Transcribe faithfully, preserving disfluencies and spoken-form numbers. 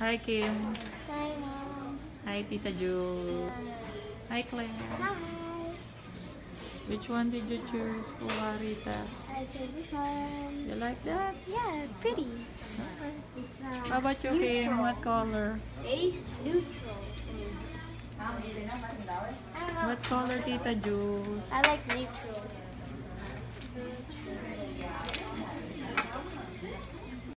Hi, Kim. Hi, Mom. Hi, Tita Jules. Hi, Claire. Hi. Which one did you choose, Kuha Rita? I chose this one. You like that? Yeah, it's pretty. Okay. It's uh, How about you, Kim? neutral. What color? A neutral. I don't know. What color, Tita Jules? I like neutral.